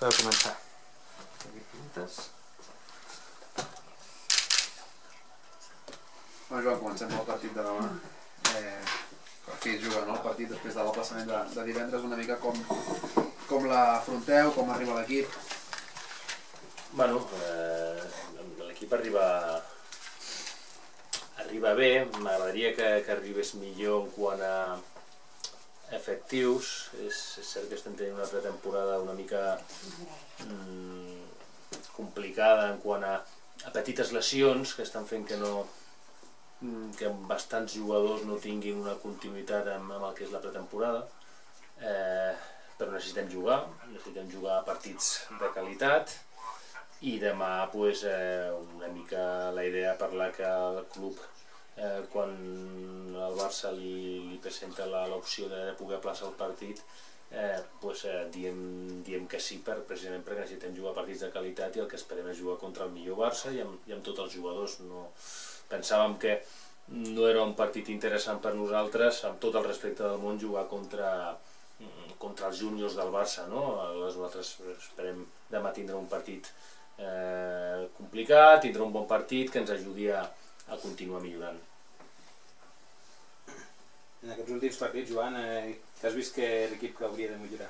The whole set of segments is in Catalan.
Per començar. Aquí pintes. Bueno, Joan, comencem el partit de demà. Per fi es juga, no? El partit després de l'aplaçament de divendres, una mica com l'afronteu, com arriba l'equip. Bueno, l'equip arriba bé, m'agradaria que arribés millor en quant a efectius. És cert que estem tenint una pretemporada una mica complicada en quant a petites lesions que estan fent que bastants jugadors no tinguin una continuïtat amb el que és la pretemporada, però necessitem jugar partits de qualitat i demà una mica la idea parlar que el club quan el Barça li presenta l'opció de poder plaçar el partit diem que sí precisament perquè necessitem jugar partits de qualitat i el que esperem és jugar contra el millor Barça i amb tots els jugadors. Pensàvem que no era un partit interessant per nosaltres, amb tot el respecte del món, jugar contra els júniors del Barça. Nosaltres esperem demà tindre un partit complicat, tindre un bon partit que ens ajudi a continuar millorant. En aquests últims partits, Joan, que has vist que l'equip que hauria de millorar?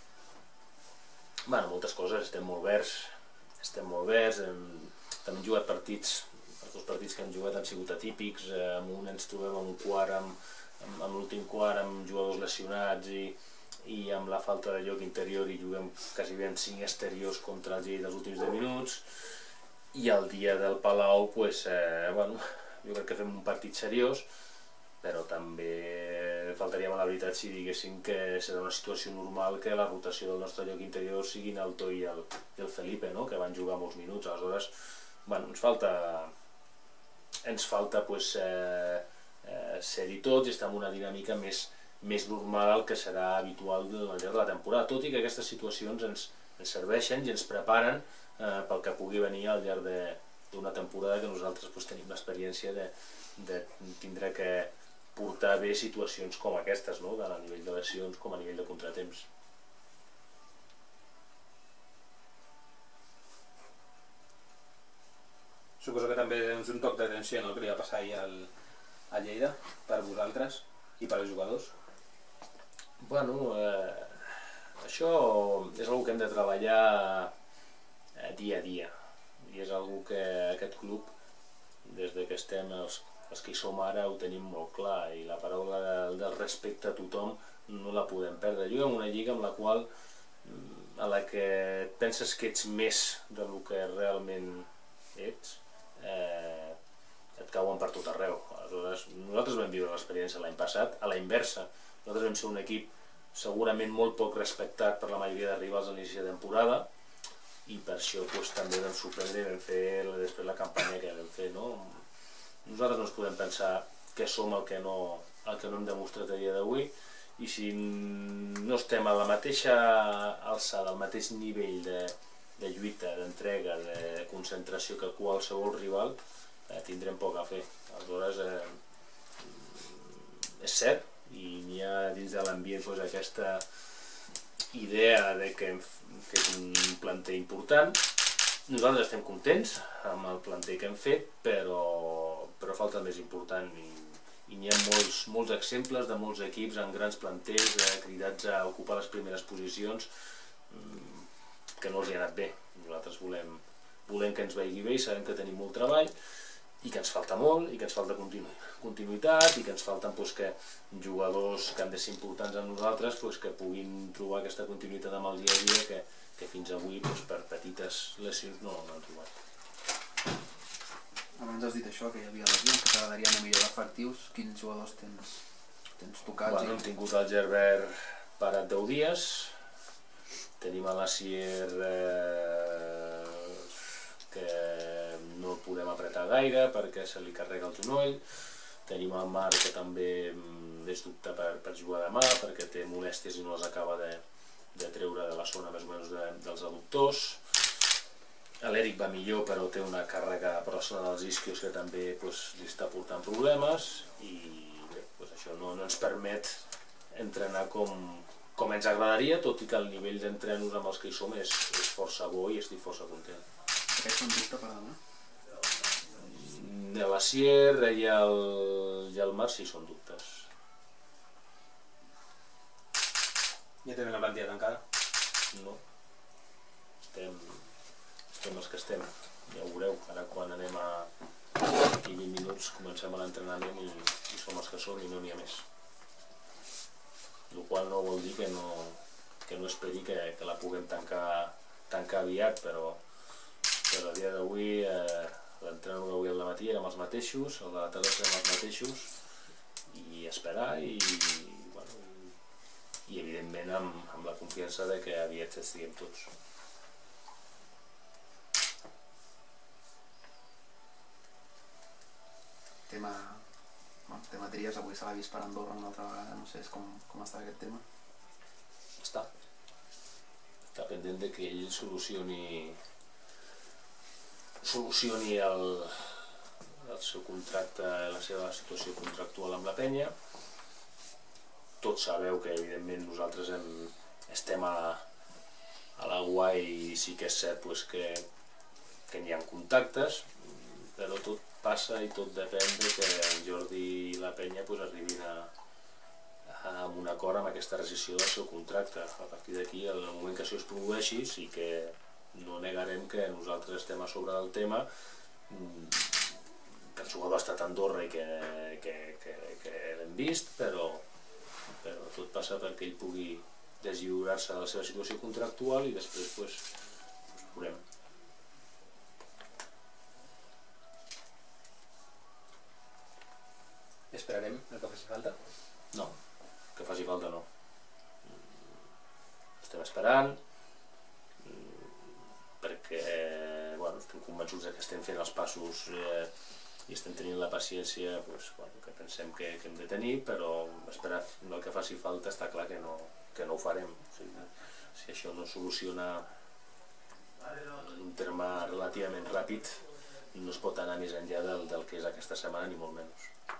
Moltes coses, estem molt verds, també hem jugat partits. Els partits que hem jugat han sigut atípics, amb un ens trobem en un quart, amb l'últim quart amb jugadors lesionats i amb la falta de lloc interior i juguem quasi bé en 5 exteriors contra el Lleida dels últims 10 minuts i el dia del Palau jo crec que fem un partit seriós, però també faltaríem a la veritat si diguéssim que serà una situació normal que la rotació del nostre lloc interior siguin el Toi i el Felipe, que van jugar molts minuts. Aleshores ens falta ser-hi tots i estar en una dinàmica més normal al que serà habitual al llarg de la temporada, tot i que aquestes situacions ens serveixen i ens preparen pel que pugui venir al llarg d'una temporada que nosaltres tenim l'experiència de tindre que portar bé situacions com aquestes, tant a nivell de lesions com a nivell de contratemps. Suposo que també és un toc d'atenció que li va passar ahir a Lleida per vosaltres i per als jugadors. Això és una cosa que hem de treballar dia a dia i és una cosa que aquest club, des que estem els que hi som ara, ho tenim molt clar i la paraula del respecte a tothom no la podem perdre. Juguem una lliga en la qual a la que penses que ets més del que realment ets, et cauen per tot arreu. Aleshores, nosaltres vam viure l'experiència l'any passat, a la inversa. Nosaltres vam ser un equip segurament molt poc respectat per la majoria de rivals a l'inici de temporada i per això també vam sorprendre i vam fer després la campanya que vam fer. Nosaltres no ens podem pensar que som el que no hem demostrat a dia d'avui i si no estem a la mateixa alçada, al mateix nivell de lluita, d'entrega, de concentració que qualsevol rival, tindrem poc a fer. Aleshores, és cert, i n'hi ha dins de l'ambient aquesta idea que hem fet un planter important. Nosaltres estem contents amb el planter que hem fet, però falta el més important i n'hi ha molts exemples de molts equips amb grans planters cridats a ocupar les primeres posicions que no els hi ha anat bé. Nosaltres volem que ens vagi bé i sabem que tenim molt treball i que ens falta molt i que ens falta continuïtat i que ens falten jugadors que han de ser importants amb nosaltres que puguin trobar aquesta continuïtat amb el dia a dia que fins avui per petites lesions no han trobat. Abans has dit això, que hi havia lesions, que t'agradarien a millorar efectius. Quins jugadors tens tocats? Hem tingut el Gerbert parat 10 dies, tenim a l'Asier que no el podem apretar gaire perquè se li carrega el genoll, tenim el Marc que també és dubte per jugar demà perquè té molèsties i no les acaba de treure de la zona més o menys dels adductors. L'Eric va millor però té una càrrega per la zona dels isquios que també li està portant problemes i això no ens permet entrenar com com ens agradaria, tot i que el nivell d'entrenos amb els que hi som és força bo i estic força content. Aquests són dubte per demà? De la Sierra i el Mar sí són dubtes. Ja tenen la plantilla tancada? No. Estem els que estem. Ja ho veureu, ara quan anem a d'aquí 20 minuts comencem l'entrenament i som els que som i no n'hi ha més. El qual no vol dir que no esperi que la puguem tancar aviat, però a dia d'avui l'entrenament d'avui al matí érem els mateixos, el de la tarda érem els mateixos, i esperar i evidentment amb la confiança de que aviat estiguem tots. Tema Trias, avui se l'ha vist per Andorra una altra vegada, no sé com està aquest tema. Està pendent de que ell solucioni el seu contracte, la seva situació contractual amb la penya. Tots sabeu que evidentment nosaltres estem a l'aigua i sí que és cert que n'hi ha contactes, però tot passa i tot depèn de que en Jordi i la penya arribin a un acord amb aquesta rescissió del seu contracte. A partir d'aquí, en el moment que això es produeixi, sí que no negarem que nosaltres estem a sobre del tema, que el jugador ha estat a Andorra i que l'hem vist, però tot passa perquè ell pugui deslliurar-se de la seva situació contractual i després veurem. Esperarem el que faci falta? No, que faci falta no. Estem esperant perquè estem convençuts que estem fent els passos i estem tenint la paciència que pensem que hem de tenir, però esperar el que faci falta està clar que no ho farem. Si això no es soluciona en un terme relativament ràpid, no es pot anar més enllà del que és aquesta setmana, ni molt menys.